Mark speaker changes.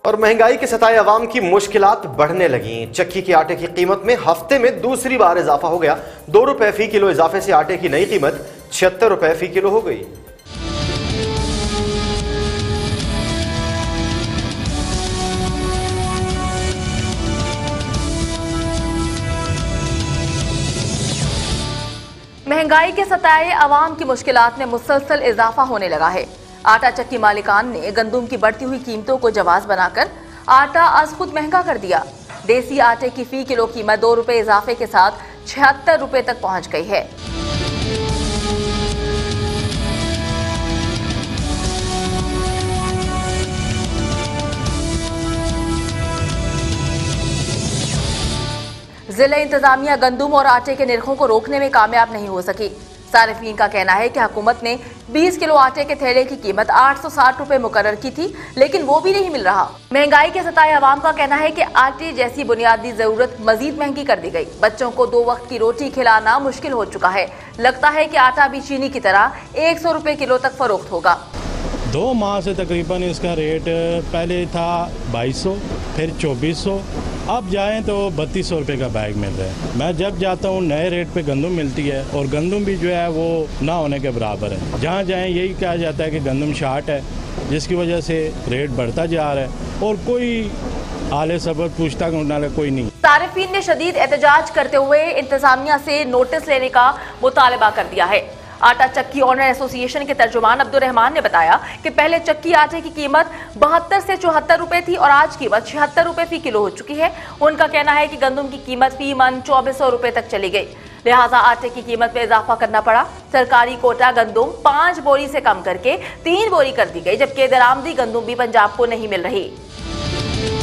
Speaker 1: और महंगाई के सताए अवाम की मुश्किलात बढ़ने लगी। चक्की के आटे की कीमत में हफ्ते में दूसरी बार इजाफा हो गया। 2 रुपए फी किलो इजाफे से आटे की नई कीमत 76 रुपए फी किलो हो गई।
Speaker 2: महंगाई के सताए अवाम की मुश्किलात में मुसलसल इजाफा होने लगा है। आटा चक्की मालिकान ने गंदुम की बढ़ती हुई कीमतों को जवाब बनाकर आटा आज खुद महंगा कर दिया। देसी आटे की फी किलो कीमत 2 रुपए इजाफे के साथ 76 रुपए तक पहुंच गई है। जिला इंतजामिया गंदुम और आटे के निर्खों को रोकने में कामयाब नहीं हो सकी। सारिफीन का कहना है कि हुकूमत ने 20 किलो आटे के थैले की कीमत 860 रुपए मुकर्रर की थी, लेकिन वो भी नहीं मिल रहा। महंगाई के सताए अवाम का कहना है कि आटे जैसी बुनियादी जरूरत मजीद महंगी कर दी गई। बच्चों को 2 वक्त की रोटी खिलाना मुश्किल हो चुका है। लगता है कि आटा भी चीनी की तरह 100 रुपए किलो तक फरोख्त होगा।
Speaker 3: 2 माह से तकरीबन इसका रेट पहले था 2200, फिर 2400, अब जाएं तो 3200 रुपये का बैग मिल रहा है। मैं जब जाता हूँ नए रेट पे गंदम मिलती है और गंदम भी जो है वो ना होने के बराबर है। जहाँ जाएं यही कहा जाता है कि गंदम शार्ट है, जिसकी वजह से रेट बढ़ता जा रहा है और कोई आले सबब पूछता वाला कोई नहीं।
Speaker 2: सारिफीन ने शदीद एहतजाज करते हुए इंतजामिया से नोटिस लेने का मुतालबा कर दिया है। आटा चक्की ऑनर एसोसिएशन के तर्जुमान अब्दुल रहमान ने बताया कि पहले चक्की आटे की कीमत 72 से 74 रुपए थी और आज कीमत 76 रुपए फी किलो हो चुकी है। उनका कहना है कि गंदम की कीमत फी मन 2400 रुपए तक चली गई, लिहाजा आटे की कीमत में इजाफा करना पड़ा। सरकारी कोटा गंदम 5 बोरी से कम करके 3 बोरी कर दी गई, जबकि दरामदी गंदम भी पंजाब को नहीं मिल रही।